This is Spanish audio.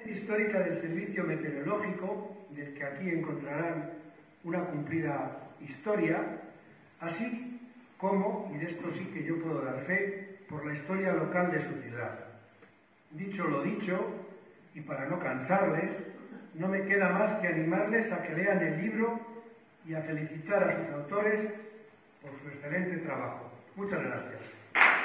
histórica del Servicio Meteorológico, del que aquí encontrarán una cumplida historia, así como, y de esto sí que yo puedo dar fe, por la historia local de su ciudad. Dicho lo dicho, y para no cansarles, no me queda más que animarles a que lean el libro y a felicitar a sus autores por su excelente trabajo. Muchas gracias.